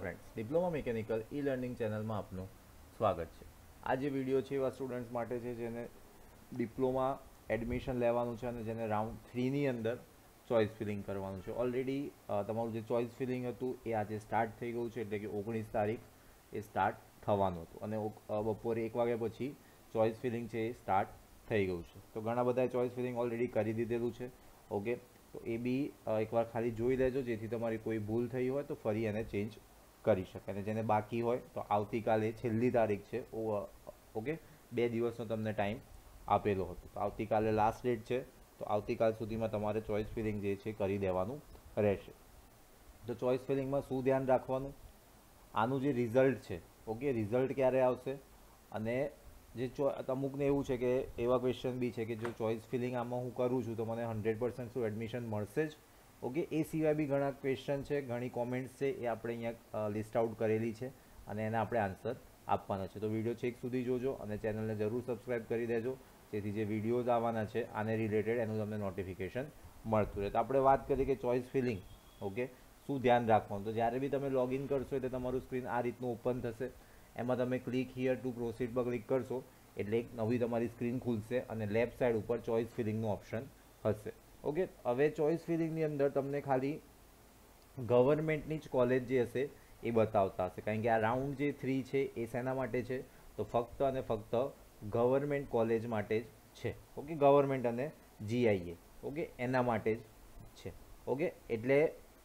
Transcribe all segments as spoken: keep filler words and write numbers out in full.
Friends, diploma mechanical e learning ચેનલમાં આપનું સ્વાગત છે. આ જે વિડીયો છે એવા સ્ટુડન્ટ્સ માટે છે જેને ડિપ્લોમા એડમિશન લેવાનું છે અને જેને રાઉન્ડ થ્રીની અંદર ચોઇસ ફિલિંગ કરવાનું છે. ઓલરેડી તમારું જે ચોઇસ ફિલિંગ હતું એ આજે સ્ટાર્ટ થઈ ગયું છે, એટલે કે ઓગણીસ તારીખ એ સ્ટાર્ટ થવાનું હતું અને બપોરે એક વાગ્યા પછી ચોઇસ ફિલિંગ છે એ સ્ટાર્ટ થઈ ગયું છે. તો ઘણા બધા ચોઇસ ફિલિંગ ઓલરેડી કરી દીધેલું છે. ઓકે, તો એ બી એકવાર ખાલી જોઈ લેજો, જેથી તમારી કોઈ ભૂલ થઈ હોય તો ફરી એને ચેન્જ કરી શકે. અને જેને બાકી હોય તો આવતીકાલે છેલ્લી તારીખ છે. ઓકે, બે દિવસનો તમને ટાઈમ આપેલો હતો, તો આવતીકાલે લાસ્ટ ડેટ છે. તો આવતીકાલ સુધીમાં તમારે ચોઇસ ફિલિંગ જે છે કરી દેવાનું રહેશે. તો ચોઇસ ફિલિંગમાં શું ધ્યાન રાખવાનું, આનું જે રિઝલ્ટ છે, ઓકે, રિઝલ્ટ ક્યારે આવશે, અને જે ચો અમુકને એવું છે કે એવા ક્વેશ્ચન બી છે કે જો ચોઇસ ફિલિંગ આમાં હું કરું છું તો મને હંડ્રેડ પર્સન્ટ શું એડમિશન મળશે જ. ઓકે, એ સિવાય બી ઘણા ક્વેશ્ચન છે, ઘણી કોમેન્ટ્સ છે, એ આપણે અહીંયા લિસ્ટ આઉટ કરેલી છે અને એને આપણે આન્સર આપવાના છે. તો વિડીયો છેક સુધી જોજો અને ચેનલને જરૂર સબસ્ક્રાઈબ કરી દેજો, જેથી જે વિડીયોઝ આવવાના છે આને રિલેટેડ એનું તમને નોટિફિકેશન મળતું રહે. તો આપણે વાત કરીએ કે ચોઇસ ફિલિંગ, ઓકે, શું ધ્યાન રાખવાનું. તો જ્યારે બી તમે લોગિન કરશો એટલે તમારું સ્ક્રીન આ રીતનું ઓપન થશે. એમાં તમે ક્લિક હિયર ટુ પ્રોસીડ પર ક્લિક કરશો એટલે એક નવી તમારી સ્ક્રીન ખુલશે અને લેફ્ટ સાઈડ ઉપર ચોઇસ ફિલિંગનું ઓપ્શન હશે. ઓકે, હવે ચોઇસ ફિલિંગની અંદર તમને ખાલી ગવર્મેન્ટની જ કોલેજ જે હશે એ બતાવતા હશે, કારણ કે આ રાઉન્ડ જે થ્રી છે એ શેના માટે છે, તો ફક્ત અને ફક્ત ગવર્મેન્ટ કોલેજ માટે જ છે. ઓકે, ગવર્મેન્ટ અને જીઆઈએ, ઓકે, એના માટે જ છે. ઓકે, એટલે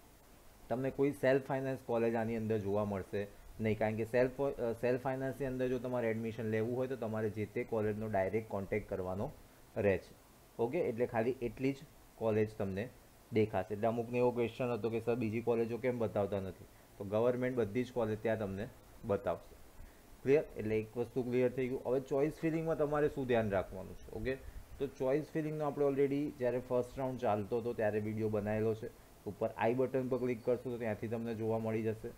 તમને કોઈ સેલ્ફ ફાઇનાન્સ કોલેજ આની અંદર જોવા મળશે નહીં, કારણ કે સેલ્ફ સેલ્ફ ફાઇનાન્સની અંદર જો તમારે એડમિશન લેવું હોય તો તમારે જે તે કોલેજનો ડાયરેક્ટ કોન્ટેક્ટ કરવાનો રહે છે. ઓકે, એટલે ખાલી એટલી જ કોલેજ તમને દેખાશે. એટલે અમુકને એવો ક્વેશ્ચન હતો કે સર બીજી કોલેજો કેમ બતાવતા નથી, તો ગવર્મેન્ટ બધી જ કોલેજ ત્યાં તમને બતાવશે. ક્લિયર? એટલે એક વસ્તુ ક્લિયર થઈ ગયું. હવે ચોઇસ ફિલિંગમાં તમારે શું ધ્યાન રાખવાનું છે. ઓકે, તો ચોઇસ ફિલિંગનો આપણે ઓલરેડી જ્યારે ફર્સ્ટ રાઉન્ડ ચાલતો હતો ત્યારે વિડીયો બનાવેલો છે. ઉપર આઈ બટન પર ક્લિક કરશો તો ત્યાંથી તમને જોવા મળી જશે.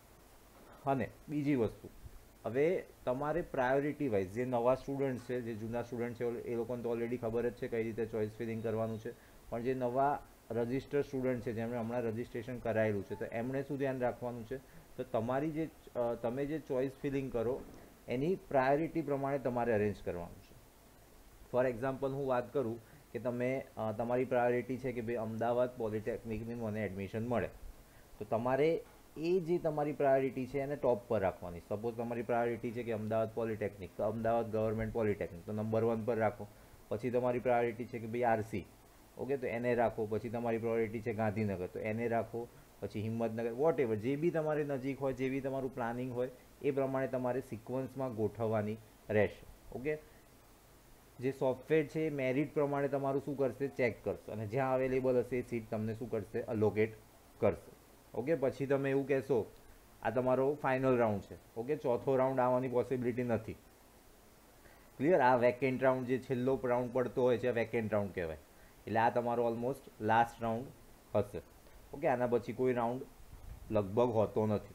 અને બીજી વસ્તુ, હવે તમારે પ્રાયોરિટી વાઇઝ જે નવા સ્ટુડન્ટ છે, જે જૂના સ્ટુડન્ટ છે, એ લોકોને તો ઓલરેડી ખબર જ છે કઈ રીતે ચોઇસ ફિલિંગ કરવાનું છે. પણ જે નવા રજિસ્ટર સ્ટુડન્ટ છે, જેમણે હમણાં રજિસ્ટ્રેશન કરાયેલું છે, તો એમણે શું ધ્યાન રાખવાનું છે, તો તમારી જે તમે જે ચોઇસ ફિલિંગ કરો એની પ્રાયોરિટી પ્રમાણે તમારે અરેન્જ કરવાનું છે. ફોર એક્ઝામ્પલ હું વાત કરું કે તમે તમારી પ્રાયોરિટી છે કે ભાઈ અમદાવાદ પોલિટેકનિકની મને એડમિશન મળે, તો તમારે એ જે તમારી પ્રાયોરિટી છે એને ટોપ પર રાખવાની. સપોઝ તમારી પ્રાયોરિટી છે કે અમદાવાદ પોલિટેકનિક, તો અમદાવાદ ગવર્મેન્ટ પોલિટેકનિક તો નંબર વન પર રાખો. પછી તમારી પ્રાયોરિટી છે કે ભાઈ આરસી, ઓકે, તો એને રાખો. પછી તમારી પ્રાયોરિટી છે ગાંધીનગર, તો એને રાખો. પછી હિંમતનગર, વોટ એવર, જે બી તમારી નજીક હોય, જે બી તમારું પ્લાનિંગ હોય એ પ્રમાણે તમારે સિક્વન્સમાં ગોઠવવાની રહેશે. ઓકે, જે સોફ્ટવેર છે એ મેરિટ પ્રમાણે તમારું શું કરશે, ચેક કરશે, અને જ્યાં અવેલેબલ હશે એ સીટ તમને શું કરશે, અલોકેટ કરશે. ઓકે, પછી તમે એવું કહેશો આ તમારો ફાઇનલ રાઉન્ડ છે. ઓકે, ચોથો રાઉન્ડ આવવાની પોસિબિલિટી નથી. ક્લિયર? આ વેકેન્ટ રાઉન્ડ જે છેલ્લો રાઉન્ડ પડતો હોય છે વેકેન્ટ રાઉન્ડ કહેવાય. એટલે આ તમારો ઓલમોસ્ટ લાસ્ટ રાઉન્ડ હશે. ઓકે, આના પછી કોઈ રાઉન્ડ લગભગ હોતો નથી.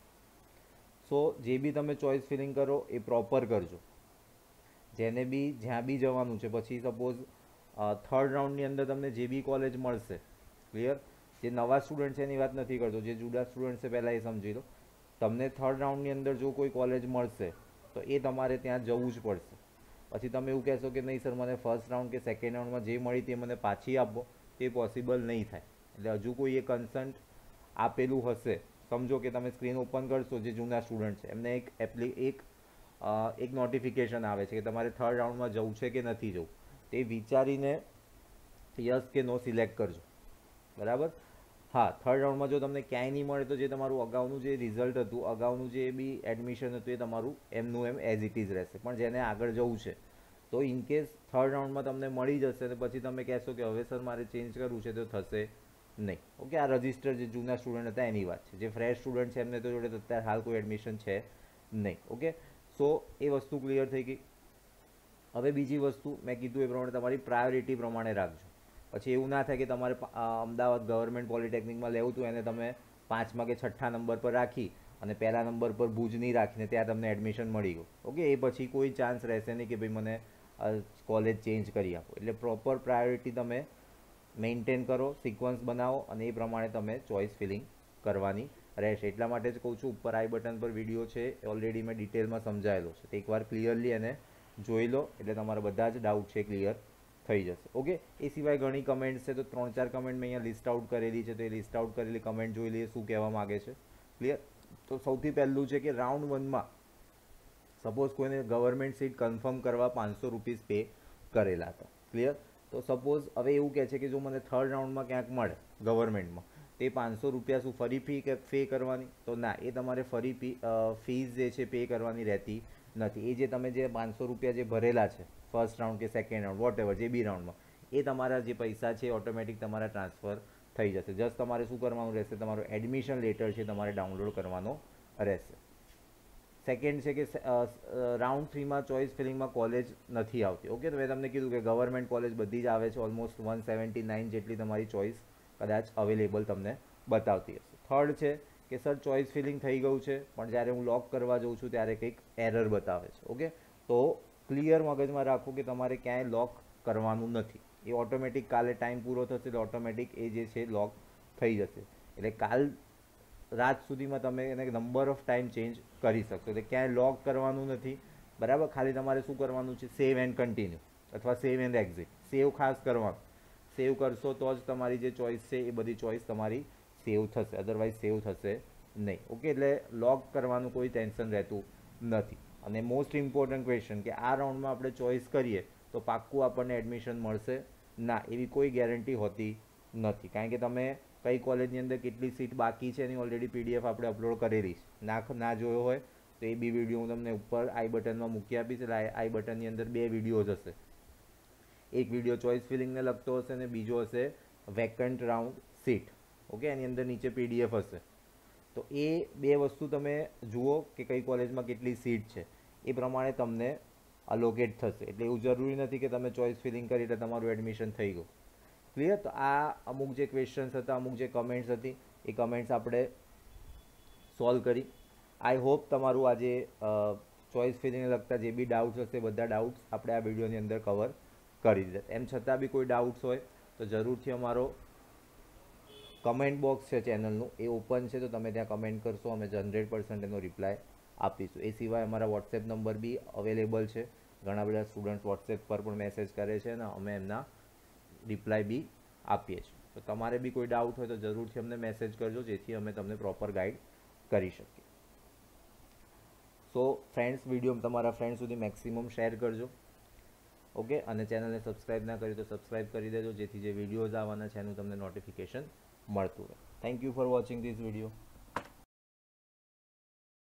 સો જે બી તમે ચોઇસ ફિલિંગ કરો એ પ્રોપર કરજો. જેને બી જ્યાં બી જવાનું છે, પછી સપોઝ થર્ડ રાઉન્ડની અંદર તમને જે બી કોલેજ મળશે, ક્લિયર? જે નવા સ્ટુડન્ટ છે એની વાત નથી કરતો, જે જુદા સ્ટુડન્ટ છે પહેલાં એ સમજી લો. તમને થર્ડ રાઉન્ડની અંદર જો કોઈ કોલેજ મળશે તો એ તમારે ત્યાં જવું જ પડશે. પછી તમે એવું કહેશો કે નહીં સર મને ફર્સ્ટ રાઉન્ડ કે સેકન્ડ રાઉન્ડમાં જે મળી તે મને પાછી આપો, તે પોસિબલ નહીં થાય. એટલે હજુ કોઈ એ કન્સન્ટ આપેલું હશે, સમજો કે તમે સ્ક્રીન ઓપન કરશો, જે જૂના સ્ટુડન્ટ છે એમને એક એપ્લી એક એક નોટિફિકેશન આવે છે કે તમારે થર્ડ રાઉન્ડમાં જવું છે કે નથી જવું, તે વિચારીને યસ કે નો સિલેક્ટ કરજો. બરાબર? હા, થર્ડ રાઉન્ડમાં જો તમને ક્યાંય નહીં મળે તો જે તમારું અગાઉનું જે રિઝલ્ટ હતું, અગાઉનું જે બી એડમિશન હતું એ તમારું એમનું એમ એઝ ઇટ ઇઝ રહેશે. પણ જેને આગળ જવું છે તો ઇનકેસ થર્ડ રાઉન્ડમાં તમને મળી જશે તો પછી તમે કહેશો કે હવે સર મારે ચેન્જ કરવું છે, તો થશે નહીં. ઓકે, આ રજિસ્ટર જે જૂના સ્ટુડન્ટ હતા એની વાત છે. જે ફ્રેશ સ્ટુડન્ટ છે એમને તો જોડે અત્યારે હાલ કોઈ એડમિશન છે નહીં. ઓકે, સો એ વસ્તુ ક્લિયર થઈ ગઈ. હવે બીજી વસ્તુ મેં કીધું એ પ્રમાણે તમારી પ્રાયોરિટી પ્રમાણે રાખજો. પછી એવું ના થાય કે તમારે અમદાવાદ ગવર્મેન્ટ પોલિટેકનિકમાં લેવું હતું, એને તમે પાંચમા કે છઠ્ઠા નંબર પર રાખી અને પહેલા નંબર પર ભુજ નહીં રાખીને ત્યાં તમને એડમિશન મળી ગયું. ઓકે, એ પછી કોઈ ચાન્સ રહેશે નહીં કે ભાઈ મને કોલેજ ચેન્જ કરી આપો. એટલે પ્રોપર પ્રાયોરિટી તમે મેન્ટેન કરો, સિક્વન્સ બનાવો અને એ પ્રમાણે તમે ચોઇસ ફિલિંગ કરવાની રહેશે. એટલા માટે જ કહું છું, ઉપર આઈ બટન પર વિડીયો છે, ઓલરેડી મેં ડિટેલમાં સમજાયેલો છે, તો એકવાર ક્લિયરલી એને જોઈ લો એટલે તમારા બધા જ ડાઉટ છે ક્લિયર થઈ જશે. ઓકે, એ સિવાય ઘણી કમેન્ટ્સ છે, તો ત્રણ ચાર કમેન્ટ મેં અહીંયા લિસ્ટ આઉટ કરેલી છે, તો એ લિસ્ટ આઉટ કરેલી કમેન્ટ જોઈ લઈએ શું કહેવા માગે છે. ક્લિયર? તો સૌથી પહેલું છે કે રાઉન્ડ વનમાં સપોઝ કોઈને ગવર્મેન્ટ સીટ કન્ફર્મ કરવા પાંચસો રૂપીસ પે કરેલા હતા. ક્લિયર? તો સપોઝ હવે એવું કહે છે કે જો મને થર્ડ રાઉન્ડમાં ક્યાંક મળે ગવર્મેન્ટમાં, તે પાંચસો રૂપિયા શું ફરી ફી કે પે કરવાની? તો ના, એ તમારે ફરી ફી ફીસ જે છે પે કરવાની રહેતી નથી. એ જે તમે જે પાંચસો રૂપિયા જે ભરેલા છે ફર્સ્ટ રાઉન્ડ કે સેકન્ડ રાઉન્ડ વોટ એવર જે બી રાઉન્ડમાં, એ તમારા જે પૈસા છે ઓટોમેટિક તમારા ટ્રાન્સફર થઈ જશે. જસ્ટ તમારે શું કરવાનું રહેશે, તમારો એડમિશન લેટર છે તમારે ડાઉનલોડ કરવાનો રહેશે. સેકન્ડ છે કે રાઉન્ડ થ્રીમાં ચોઇસ ફિલિંગમાં કોલેજ નથી આવતી. ઓકે, તો મેં તમને કીધું કે ગવર્મેન્ટ કોલેજ બધી જ આવે છે, ઓલમોસ્ટ વન સેવન્ટી નાઇન જેટલી તમારી ચોઇસ કદાચ અવેલેબલ તમને બતાવતી હશે. થર્ડ છે કે સર ચોઇસ ફિલિંગ થઈ ગયું છે પણ જ્યારે હું લોક કરવા જાઉં છું ત્યારે કંઈક એરર બતાવે છે. ઓકે, તો ક્લિયર મગજમાં રાખો કે તમારે ક્યાંય લોક કરવાનું નથી, એ ઓટોમેટિક કાલે ટાઈમ પૂરો થશે એટલે ઓટોમેટિક એ જે છે લોક થઈ જશે. એટલે કાલ રાત સુધીમાં તમે એને નંબર ઓફ ટાઈમ ચેન્જ કરી શકશો. એટલે ક્યાંય લોક કરવાનું નથી, બરાબર. ખાલી તમારે શું કરવાનું છે, સેવ એન્ડ કન્ટિન્યુ અથવા સેવ એન્ડ એક્ઝિટ. સેવ ખાસ કરવાનું, સેવ કરશો તો જ તમારી જે ચોઇસ છે એ બધી ચોઇસ તમારી સેવ થશે, અદરવાઇઝ સેવ થશે નહીં. ઓકે, એટલે લોક કરવાનું કોઈ ટેન્શન રહેતું નથી. અને મોસ્ટ ઇમ્પોર્ટન્ટ ક્વેશ્ચન કે આ રાઉન્ડમાં આપણે ચોઇસ કરીએ તો પાક્કું આપણને એડમિશન મળશે ના, એવી કોઈ ગેરંટી હોતી નથી. કારણ કે તમે કઈ કોલેજની અંદર કેટલી સીટ બાકી છે એની ઓલરેડી પીડીએફ આપણે અપલોડ કરેલી છે. ના ના જોયો હોય તો એ બી વિડીયો હું તમને ઉપર આઈ બટનમાં મૂકી આપીશ. એટલે આઈ બટનની અંદર બે વિડીયોઝ હશે. એક વિડીયો ચોઇસ ફિલિંગને લગતો હશે અને બીજો હશે વેકન્ટ રાઉન્ડ સીટ. ઓકે, એની અંદર નીચે પીડીએફ હશે. તો એ બે વસ્તુ તમે જુઓ કે કઈ કોલેજમાં કેટલી સીટ છે, એ પ્રમાણે તમને અલોકેટ થશે. એટલે એવું જરૂરી નથી કે તમે ચોઇસ ફિલિંગ કરી એટલે તમારું એડમિશન થઈ ગયું. ક્લિયર? તો આ અમુક જે ક્વેશ્ચન્સ હતા, અમુક જે કમેન્ટ્સ હતી, એ કમેન્ટ્સ આપણે સોલ્વ કરી. આઈ હોપ તમારું આજે ચોઇસ ફિલિંગને લગતા જે બી ડાઉટ્સ હશે બધા ડાઉટ્સ આપણે આ વિડીયોની અંદર કવર કરી દીધા. એમ છતાં બી કોઈ ડાઉટ્સ હોય તો જરૂરથી અમારો કમેન્ટ બોક્સ છે ચેનલનું એ ઓપન છે, તો તમે ત્યાં કમેન્ટ કરશો, અમે હંડ્રેડ પર્સન્ટ એનો રિપ્લાય આપીશું. એ સિવાય અમારા વોટ્સએપ નંબર બી અવેલેબલ છે. ઘણા બધા સ્ટુડન્ટ્સ વોટ્સએપ પર પણ મેસેજ કરે છે અને અમે એમના રિપ્લાય બી આપીએ છીએ. તો તમારે બી કોઈ ડાઉટ હોય તો જરૂરથી અમને મેસેજ કરજો, જેથી અમે તમને પ્રોપર ગાઈડ કરી શકીએ. સો ફ્રેન્ડ્સ, વિડીયો તમારા ફ્રેન્ડ સુધી મેક્સિમમ શેર કરજો. ઓકે, અને ચેનલને સબસ્ક્રાઈબ ના કરી તો સબસ્ક્રાઈબ કરી દેજો, જેથી જે વિડીયોઝ આવવાના છે એનું તમને નોટિફિકેશન મળતું રહે. Thank you for watching this video.